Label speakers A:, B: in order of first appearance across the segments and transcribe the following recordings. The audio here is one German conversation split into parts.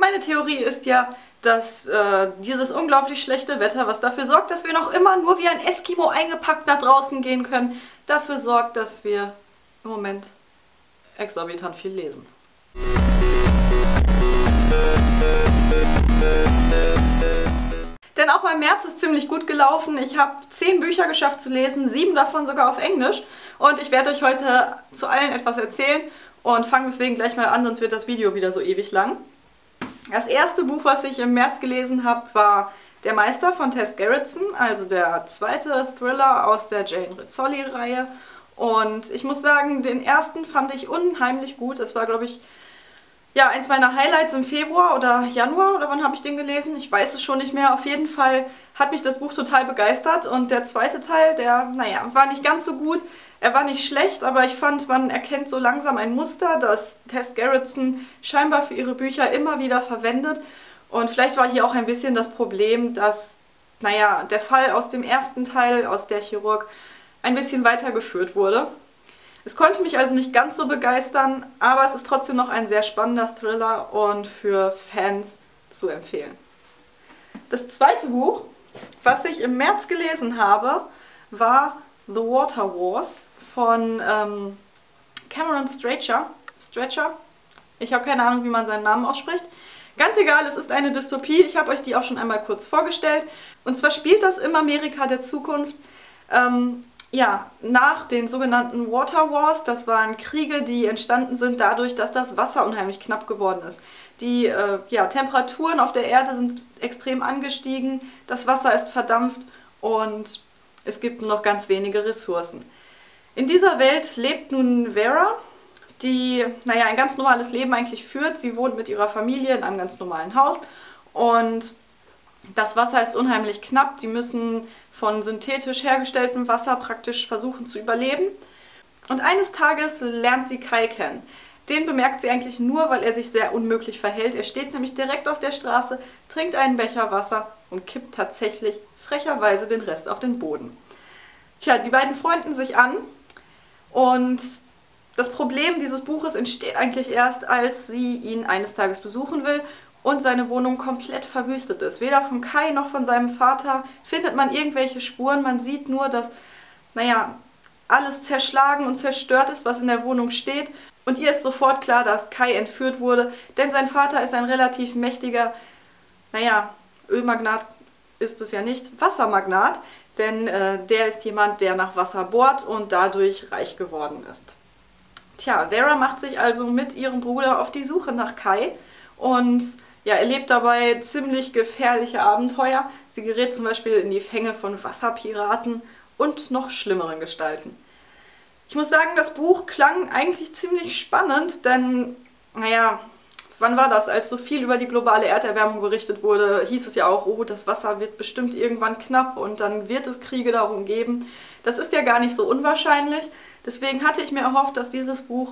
A: meine Theorie ist ja, dass dieses unglaublich schlechte Wetter, was dafür sorgt, dass wir noch immer nur wie ein Eskimo eingepackt nach draußen gehen können, dafür sorgt, dass wir im Moment exorbitant viel lesen. Denn auch mein März ist ziemlich gut gelaufen. Ich habe 10 Bücher geschafft zu lesen, 7 davon sogar auf Englisch. Und ich werde euch heute zu allen etwas erzählen und fange deswegen gleich mal an, sonst wird das Video wieder so ewig lang. Das erste Buch, was ich im März gelesen habe, war Der Meister von Tess Gerritsen, also der zweite Thriller aus der Jane Rizzoli-Reihe. Und ich muss sagen, den ersten fand ich unheimlich gut. Es war, glaube ich, ja, eins meiner Highlights im Februar oder Januar, oder wann habe ich den gelesen? Ich weiß es schon nicht mehr. Auf jeden Fall hat mich das Buch total begeistert und der zweite Teil, der, naja, war nicht ganz so gut. Er war nicht schlecht, aber ich fand, man erkennt so langsam ein Muster, das Tess Gerritsen scheinbar für ihre Bücher immer wieder verwendet. Und vielleicht war hier auch ein bisschen das Problem, dass, naja, der Fall aus dem ersten Teil, aus Der Chirurg, ein bisschen weitergeführt wurde. Es konnte mich also nicht ganz so begeistern, aber es ist trotzdem noch ein sehr spannender Thriller und für Fans zu empfehlen. Das zweite Buch, was ich im März gelesen habe, war The Water Wars von Cameron Stretcher. Ich habe keine Ahnung, wie man seinen Namen ausspricht. Ganz egal, es ist eine Dystopie. Ich habe euch die auch schon einmal kurz vorgestellt. Und zwar spielt das im Amerika der Zukunft. Ja, nach den sogenannten Water Wars, das waren Kriege, die entstanden sind dadurch, dass das Wasser unheimlich knapp geworden ist. Die Temperaturen auf der Erde sind extrem angestiegen, das Wasser ist verdampft und es gibt nur noch ganz wenige Ressourcen. In dieser Welt lebt nun Vera, die, naja, ein ganz normales Leben eigentlich führt. Sie wohnt mit ihrer Familie in einem ganz normalen Haus und das Wasser ist unheimlich knapp, die müssen von synthetisch hergestelltem Wasser praktisch versuchen zu überleben. Und eines Tages lernt sie Kai kennen. Den bemerkt sie eigentlich nur, weil er sich sehr unmöglich verhält. Er steht nämlich direkt auf der Straße, trinkt einen Becher Wasser und kippt tatsächlich frecherweise den Rest auf den Boden. Tja, die beiden freunden sich an und das Problem dieses Buches entsteht eigentlich erst, als sie ihn eines Tages besuchen will und seine Wohnung komplett verwüstet ist. Weder von Kai noch von seinem Vater findet man irgendwelche Spuren. Man sieht nur, dass, naja, alles zerschlagen und zerstört ist, was in der Wohnung steht. Und ihr ist sofort klar, dass Kai entführt wurde, denn sein Vater ist ein relativ mächtiger, naja, Ölmagnat ist es ja nicht, Wassermagnat, denn der ist jemand, der nach Wasser bohrt und dadurch reich geworden ist. Tja, Vera macht sich also mit ihrem Bruder auf die Suche nach Kai und ja, erlebt dabei ziemlich gefährliche Abenteuer. Sie gerät zum Beispiel in die Fänge von Wasserpiraten und noch schlimmeren Gestalten. Ich muss sagen, das Buch klang eigentlich ziemlich spannend, denn, naja, wann war das? Als so viel über die globale Erderwärmung berichtet wurde, hieß es ja auch, oh, das Wasser wird bestimmt irgendwann knapp und dann wird es Kriege darum geben. Das ist ja gar nicht so unwahrscheinlich. Deswegen hatte ich mir erhofft, dass dieses Buch,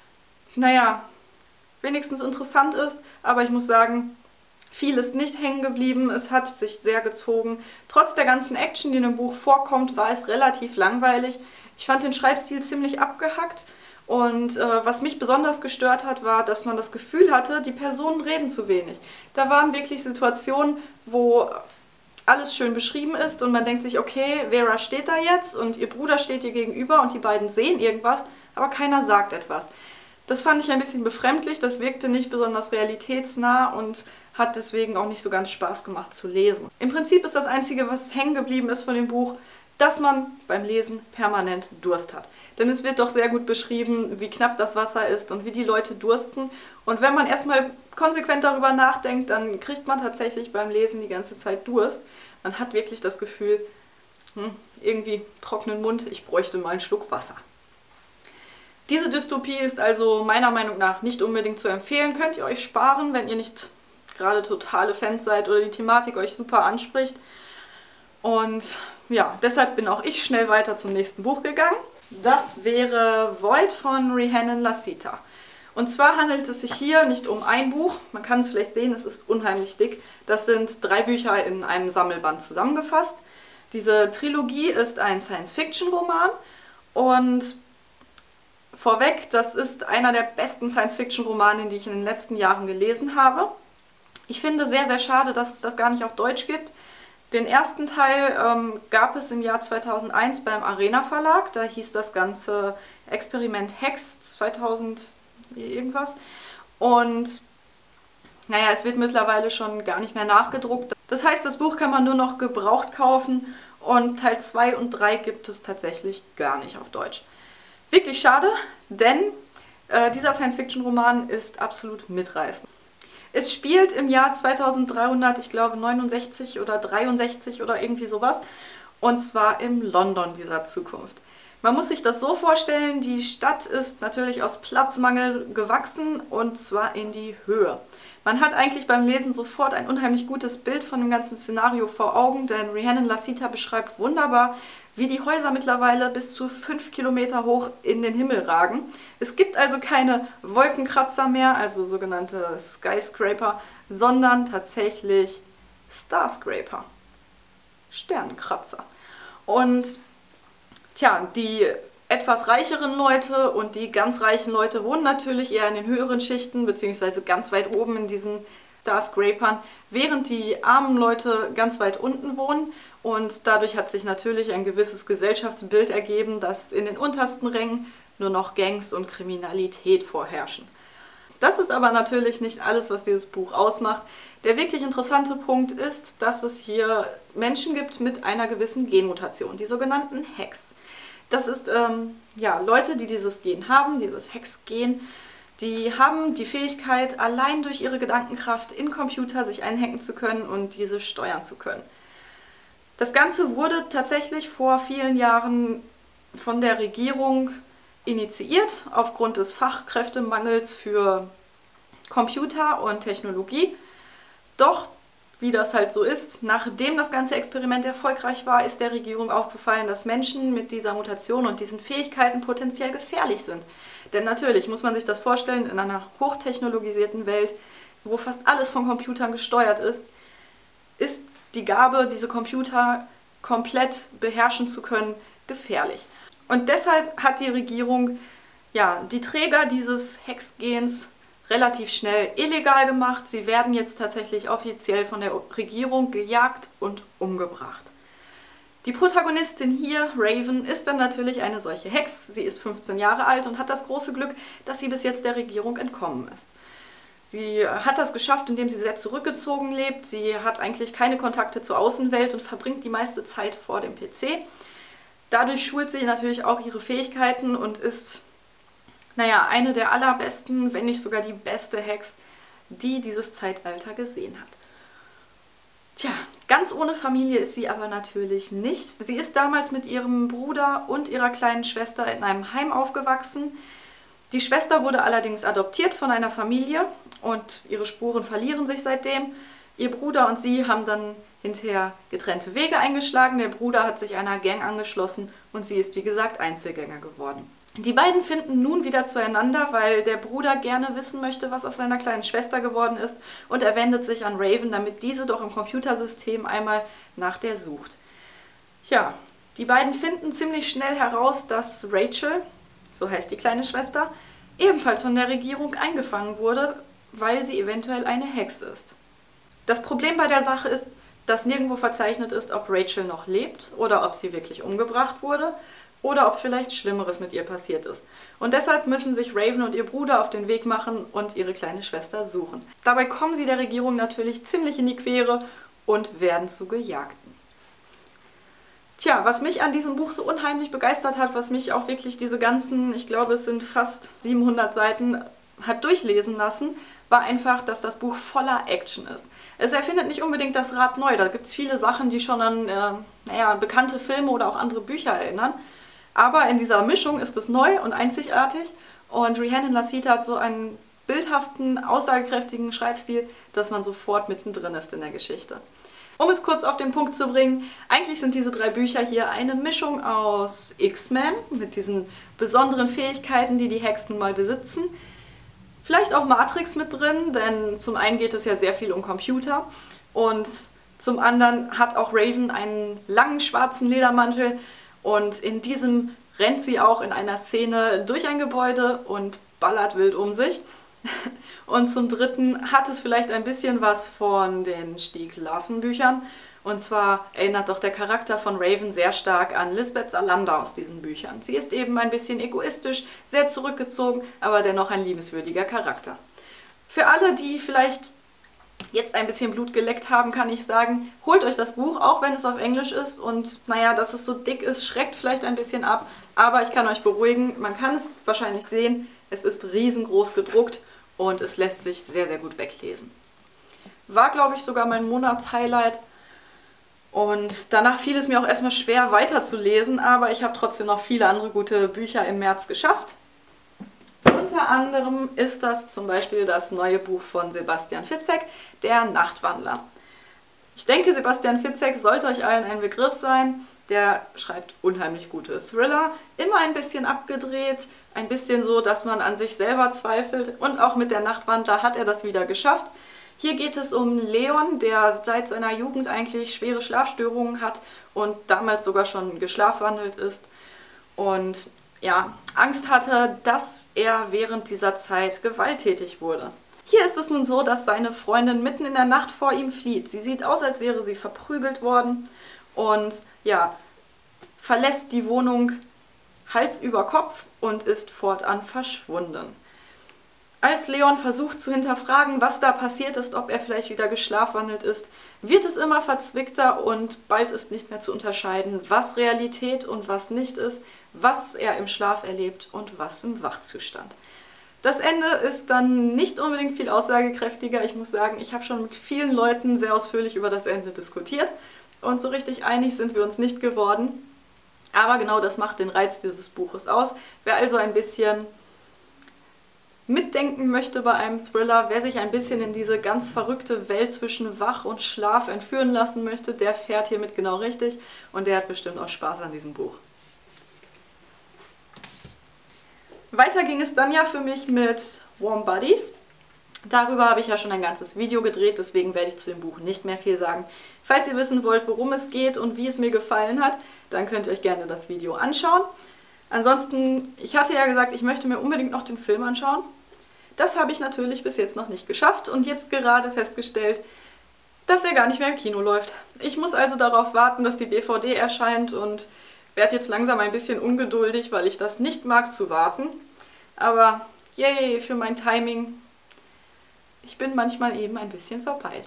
A: naja, wenigstens interessant ist, aber ich muss sagen, viel ist nicht hängen geblieben, es hat sich sehr gezogen. Trotz der ganzen Action, die in dem Buch vorkommt, war es relativ langweilig. Ich fand den Schreibstil ziemlich abgehackt und was mich besonders gestört hat, war, dass man das Gefühl hatte, die Personen reden zu wenig. Da waren wirklich Situationen, wo alles schön beschrieben ist und man denkt sich, okay, Vera steht da jetzt und ihr Bruder steht ihr gegenüber und die beiden sehen irgendwas, aber keiner sagt etwas. Das fand ich ein bisschen befremdlich, das wirkte nicht besonders realitätsnah und hat deswegen auch nicht so ganz Spaß gemacht zu lesen. Im Prinzip ist das Einzige, was hängen geblieben ist von dem Buch, dass man beim Lesen permanent Durst hat. Denn es wird doch sehr gut beschrieben, wie knapp das Wasser ist und wie die Leute dursten. Und wenn man erstmal konsequent darüber nachdenkt, dann kriegt man tatsächlich beim Lesen die ganze Zeit Durst. Man hat wirklich das Gefühl, irgendwie trockenen Mund, ich bräuchte mal einen Schluck Wasser. Diese Dystopie ist also meiner Meinung nach nicht unbedingt zu empfehlen. Könnt ihr euch sparen, wenn ihr nicht gerade totale Fans seid oder die Thematik euch super anspricht. Und ja, deshalb bin auch ich schnell weiter zum nächsten Buch gegangen. Das wäre Void von Rhiannon Lassiter. Und zwar handelt es sich hier nicht um ein Buch, man kann es vielleicht sehen, es ist unheimlich dick. Das sind 3 Bücher in einem Sammelband zusammengefasst. Diese Trilogie ist ein Science-Fiction-Roman und vorweg, das ist einer der besten Science-Fiction-Romane, die ich in den letzten Jahren gelesen habe. Ich finde sehr, sehr schade, dass es das gar nicht auf Deutsch gibt. Den ersten Teil gab es im Jahr 2001 beim Arena Verlag. Da hieß das Ganze Experiment Hex 2000 irgendwas. Und naja, es wird mittlerweile schon gar nicht mehr nachgedruckt. Das heißt, das Buch kann man nur noch gebraucht kaufen und Teil 2 und 3 gibt es tatsächlich gar nicht auf Deutsch. Wirklich schade, denn dieser Science-Fiction-Roman ist absolut mitreißend. Es spielt im Jahr 2300, ich glaube 69 oder 63 oder irgendwie sowas, und zwar im London dieser Zukunft. Man muss sich das so vorstellen, die Stadt ist natürlich aus Platzmangel gewachsen und zwar in die Höhe. Man hat eigentlich beim Lesen sofort ein unheimlich gutes Bild von dem ganzen Szenario vor Augen, denn Rhiannon Lasita beschreibt wunderbar, wie die Häuser mittlerweile bis zu 5 Kilometer hoch in den Himmel ragen. Es gibt also keine Wolkenkratzer mehr, also sogenannte Skyscraper, sondern tatsächlich Starscraper, Sternenkratzer. Und tja, die etwas reicheren Leute und die ganz reichen Leute wohnen natürlich eher in den höheren Schichten, beziehungsweise ganz weit oben in diesen Starscrapern, während die armen Leute ganz weit unten wohnen. Und dadurch hat sich natürlich ein gewisses Gesellschaftsbild ergeben, dass in den untersten Rängen nur noch Gangs und Kriminalität vorherrschen. Das ist aber natürlich nicht alles, was dieses Buch ausmacht. Der wirklich interessante Punkt ist, dass es hier Menschen gibt mit einer gewissen Genmutation, die sogenannten Hex. Das ist ja, Leute, die dieses Gen haben, dieses Hex-Gen, die haben die Fähigkeit, allein durch ihre Gedankenkraft in Computer sich einhacken zu können und diese steuern zu können. Das Ganze wurde tatsächlich vor vielen Jahren von der Regierung initiiert, aufgrund des Fachkräftemangels für Computer und Technologie. Doch, wie das halt so ist, nachdem das ganze Experiment erfolgreich war, ist der Regierung aufgefallen, dass Menschen mit dieser Mutation und diesen Fähigkeiten potenziell gefährlich sind. Denn natürlich muss man sich das vorstellen, in einer hochtechnologisierten Welt, wo fast alles von Computern gesteuert ist die Gabe, diese Computer komplett beherrschen zu können, gefährlich. Und deshalb hat die Regierung ja, die Träger dieses Hex-Gens relativ schnell illegal gemacht. Sie werden jetzt tatsächlich offiziell von der Regierung gejagt und umgebracht. Die Protagonistin hier, Raven, ist dann natürlich eine solche Hex. Sie ist 15 Jahre alt und hat das große Glück, dass sie bis jetzt der Regierung entkommen ist. Sie hat das geschafft, indem sie sehr zurückgezogen lebt. Sie hat eigentlich keine Kontakte zur Außenwelt und verbringt die meiste Zeit vor dem PC. Dadurch schult sie natürlich auch ihre Fähigkeiten und ist, naja, eine der allerbesten, wenn nicht sogar die beste Hex, die dieses Zeitalter gesehen hat. Tja, ganz ohne Familie ist sie aber natürlich nicht. Sie ist damals mit ihrem Bruder und ihrer kleinen Schwester in einem Heim aufgewachsen. Die Schwester wurde allerdings adoptiert von einer Familie und ihre Spuren verlieren sich seitdem. Ihr Bruder und sie haben dann hinterher getrennte Wege eingeschlagen. Der Bruder hat sich einer Gang angeschlossen und sie ist, wie gesagt, Einzelgänger geworden. Die beiden finden nun wieder zueinander, weil der Bruder gerne wissen möchte, was aus seiner kleinen Schwester geworden ist, und er wendet sich an Raven, damit diese doch im Computersystem einmal nach der sucht. Ja, die beiden finden ziemlich schnell heraus, dass Rachel, so heißt die kleine Schwester, ebenfalls von der Regierung eingefangen wurde, weil sie eventuell eine Hex ist. Das Problem bei der Sache ist, dass nirgendwo verzeichnet ist, ob Rachel noch lebt oder ob sie wirklich umgebracht wurde oder ob vielleicht Schlimmeres mit ihr passiert ist. Und deshalb müssen sich Raven und ihr Bruder auf den Weg machen und ihre kleine Schwester suchen. Dabei kommen sie der Regierung natürlich ziemlich in die Quere und werden zu Gejagten. Tja, was mich an diesem Buch so unheimlich begeistert hat, was mich auch wirklich diese ganzen, ich glaube es sind fast 700 Seiten, hat durchlesen lassen, war einfach, dass das Buch voller Action ist. Es erfindet nicht unbedingt das Rad neu, da gibt es viele Sachen, die schon an bekannte Filme oder auch andere Bücher erinnern. Aber in dieser Mischung ist es neu und einzigartig und Rhiannon Lasita hat so einen bildhaften, aussagekräftigen Schreibstil, dass man sofort mittendrin ist in der Geschichte. Um es kurz auf den Punkt zu bringen, eigentlich sind diese 3 Bücher hier eine Mischung aus X-Men mit diesen besonderen Fähigkeiten, die die Hexen mal besitzen. Vielleicht auch Matrix mit drin, denn zum einen geht es ja sehr viel um Computer und zum anderen hat auch Raven einen langen schwarzen Ledermantel und in diesem rennt sie auch in einer Szene durch ein Gebäude und ballert wild um sich. Und zum Dritten hat es vielleicht ein bisschen was von den Stieg Larsson Büchern. Und zwar erinnert doch der Charakter von Raven sehr stark an Lisbeth Salander aus diesen Büchern. Sie ist eben ein bisschen egoistisch, sehr zurückgezogen, aber dennoch ein liebenswürdiger Charakter. Für alle, die vielleicht jetzt ein bisschen Blut geleckt haben, kann ich sagen, holt euch das Buch, auch wenn es auf Englisch ist. Und naja, dass es so dick ist, schreckt vielleicht ein bisschen ab. Aber ich kann euch beruhigen, man kann es wahrscheinlich sehen, es ist riesengroß gedruckt und es lässt sich sehr, sehr gut weglesen. War, glaube ich, sogar mein Monatshighlight. Und danach fiel es mir auch erstmal schwer weiterzulesen, aber ich habe trotzdem noch viele andere gute Bücher im März geschafft. Unter anderem ist das zum Beispiel das neue Buch von Sebastian Fitzek, Der Nachtwandler. Ich denke, Sebastian Fitzek sollte euch allen ein Begriff sein. Der schreibt unheimlich gute Thriller, immer ein bisschen abgedreht, ein bisschen so, dass man an sich selber zweifelt. Und auch mit Der Nachtwandler hat er das wieder geschafft. Hier geht es um Leon, der seit seiner Jugend eigentlich schwere Schlafstörungen hat und damals sogar schon geschlafwandelt ist und ja, Angst hatte, dass er während dieser Zeit gewalttätig wurde. Hier ist es nun so, dass seine Freundin mitten in der Nacht vor ihm flieht. Sie sieht aus, als wäre sie verprügelt worden und ja, verlässt die Wohnung Hals über Kopf und ist fortan verschwunden. Als Leon versucht zu hinterfragen, was da passiert ist, ob er vielleicht wieder geschlafwandelt ist, wird es immer verzwickter und bald ist nicht mehr zu unterscheiden, was Realität und was nicht ist, was er im Schlaf erlebt und was im Wachzustand. Das Ende ist dann nicht unbedingt viel aussagekräftiger. Ich muss sagen, ich habe schon mit vielen Leuten sehr ausführlich über das Ende diskutiert und so richtig einig sind wir uns nicht geworden. Aber genau das macht den Reiz dieses Buches aus. Wer also ein bisschen mitdenken möchte bei einem Thriller, wer sich ein bisschen in diese ganz verrückte Welt zwischen Wach und Schlaf entführen lassen möchte, der fährt hiermit genau richtig und der hat bestimmt auch Spaß an diesem Buch. Weiter ging es dann ja für mich mit Warm Bodies. Darüber habe ich ja schon ein ganzes Video gedreht, deswegen werde ich zu dem Buch nicht mehr viel sagen. Falls ihr wissen wollt, worum es geht und wie es mir gefallen hat, dann könnt ihr euch gerne das Video anschauen. Ansonsten, ich hatte ja gesagt, ich möchte mir unbedingt noch den Film anschauen. Das habe ich natürlich bis jetzt noch nicht geschafft und jetzt gerade festgestellt, dass er gar nicht mehr im Kino läuft. Ich muss also darauf warten, dass die DVD erscheint und werde jetzt langsam ein bisschen ungeduldig, weil ich das nicht mag zu warten. Aber yay, für mein Timing. Ich bin manchmal eben ein bisschen verpeilt.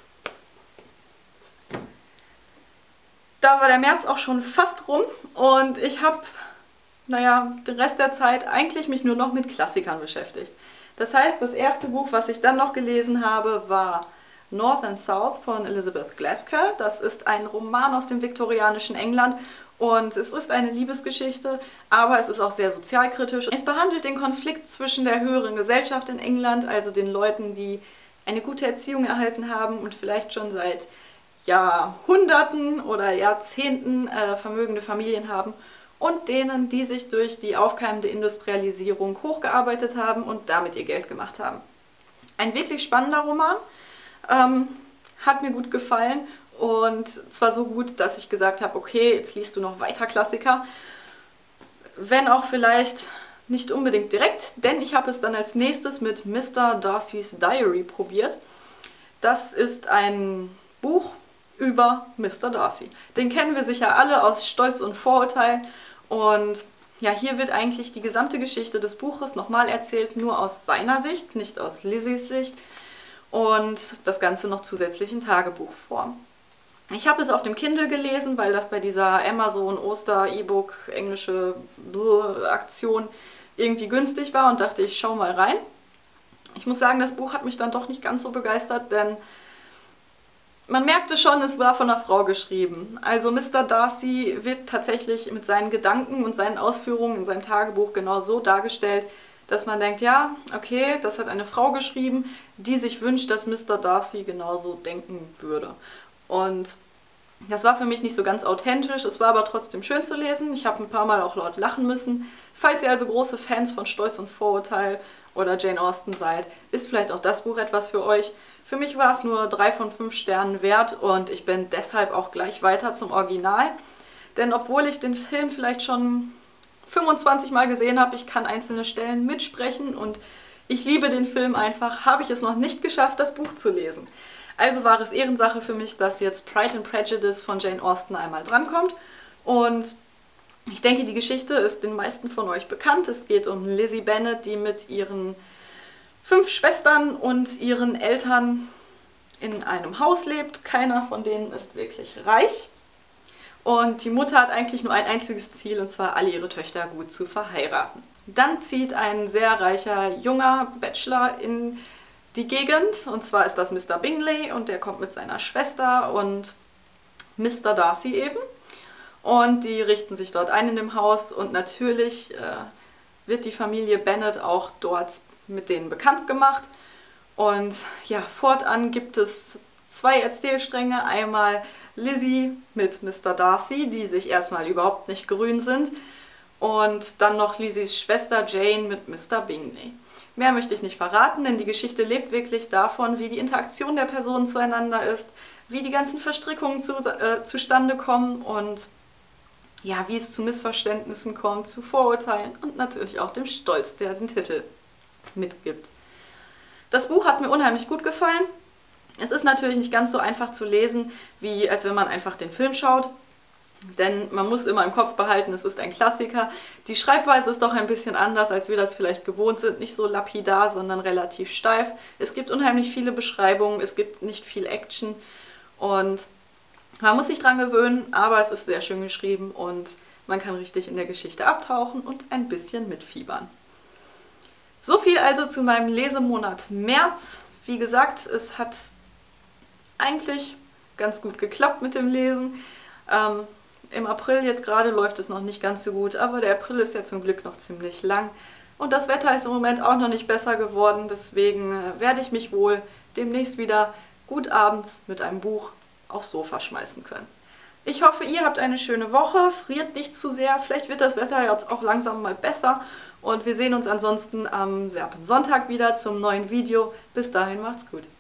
A: Da war der März auch schon fast rum und ich habe, naja, den Rest der Zeit eigentlich mich nur noch mit Klassikern beschäftigt. Das heißt, das erste Buch, was ich dann noch gelesen habe, war North and South von Elizabeth Gaskell. Das ist ein Roman aus dem viktorianischen England und es ist eine Liebesgeschichte, aber es ist auch sehr sozialkritisch. Es behandelt den Konflikt zwischen der höheren Gesellschaft in England, also den Leuten, die eine gute Erziehung erhalten haben und vielleicht schon seit Jahrhunderten oder Jahrzehnten vermögende Familien haben, und denen, die sich durch die aufkeimende Industrialisierung hochgearbeitet haben und damit ihr Geld gemacht haben. Ein wirklich spannender Roman, hat mir gut gefallen und zwar so gut, dass ich gesagt habe, okay, jetzt liest du noch weiter Klassiker, wenn auch vielleicht nicht unbedingt direkt, denn ich habe es dann als nächstes mit Mr. Darcy's Diary probiert. Das ist ein Buch über Mr. Darcy. Den kennen wir sicher alle aus Stolz und Vorurteil. Und ja, hier wird eigentlich die gesamte Geschichte des Buches nochmal erzählt, nur aus seiner Sicht, nicht aus Lizzies Sicht. Und das Ganze noch zusätzlich in Tagebuchform. Ich habe es auf dem Kindle gelesen, weil das bei dieser Amazon-Oster-E-Book englische Aktion irgendwie günstig war und dachte, ich schau mal rein. Ich muss sagen, das Buch hat mich dann doch nicht ganz so begeistert, denn man merkte schon, es war von einer Frau geschrieben. Also Mr. Darcy wird tatsächlich mit seinen Gedanken und seinen Ausführungen in seinem Tagebuch genau so dargestellt, dass man denkt, ja, okay, das hat eine Frau geschrieben, die sich wünscht, dass Mr. Darcy genauso denken würde. Und das war für mich nicht so ganz authentisch, es war aber trotzdem schön zu lesen. Ich habe ein paar Mal auch laut lachen müssen. Falls ihr also große Fans von Stolz und Vorurteil oder Jane Austen seid, ist vielleicht auch das Buch etwas für euch. Für mich war es nur 3 von 5 Sternen wert und ich bin deshalb auch gleich weiter zum Original. Denn obwohl ich den Film vielleicht schon 25 Mal gesehen habe, ich kann einzelne Stellen mitsprechen und Ich liebe den Film einfach, habe ich es noch nicht geschafft, das Buch zu lesen. Also war es Ehrensache für mich, dass jetzt Pride and Prejudice von Jane Austen einmal drankommt. Und ich denke, die Geschichte ist den meisten von euch bekannt. Es geht um Lizzie Bennet, die mit ihren 5 Schwestern und ihren Eltern in einem Haus lebt. Keiner von denen ist wirklich reich. Und die Mutter hat eigentlich nur ein einziges Ziel, und zwar alle ihre Töchter gut zu verheiraten. Dann zieht ein sehr reicher junger Bachelor in die Gegend, und zwar ist das Mr. Bingley, und der kommt mit seiner Schwester und Mr. Darcy eben. Und die richten sich dort ein in dem Haus, und natürlich wird die Familie Bennet auch dort mit denen bekannt gemacht. Und ja, fortan gibt es 2 Erzählstränge. Einmal Lizzie mit Mr. Darcy, die sich erstmal überhaupt nicht grün sind. Und dann noch Lizzies Schwester Jane mit Mr. Bingley. Mehr möchte ich nicht verraten, denn die Geschichte lebt wirklich davon, wie die Interaktion der Personen zueinander ist, wie die ganzen Verstrickungen zustande kommen und ja, wie es zu Missverständnissen kommt, zu Vorurteilen und natürlich auch dem Stolz, der den Titel mitgibt. Das Buch hat mir unheimlich gut gefallen. Es ist natürlich nicht ganz so einfach zu lesen, wie als wenn man einfach den Film schaut. Denn man muss immer im Kopf behalten, es ist ein Klassiker. Die Schreibweise ist doch ein bisschen anders, als wir das vielleicht gewohnt sind. Nicht so lapidar, sondern relativ steif. Es gibt unheimlich viele Beschreibungen, es gibt nicht viel Action. Und man muss sich dran gewöhnen, aber es ist sehr schön geschrieben und man kann richtig in der Geschichte abtauchen und ein bisschen mitfiebern. So viel also zu meinem Lesemonat März. Wie gesagt, es hat eigentlich ganz gut geklappt mit dem Lesen. Im April jetzt gerade läuft es noch nicht ganz so gut, aber der April ist ja zum Glück noch ziemlich lang. Und das Wetter ist im Moment auch noch nicht besser geworden, deswegen werde ich mich wohl demnächst wieder gut abends mit einem Buch aufs Sofa schmeißen können. Ich hoffe, ihr habt eine schöne Woche, friert nicht zu sehr, vielleicht wird das Wetter jetzt auch langsam mal besser und wir sehen uns ansonsten am Serpensonntag wieder zum neuen Video. Bis dahin macht's gut.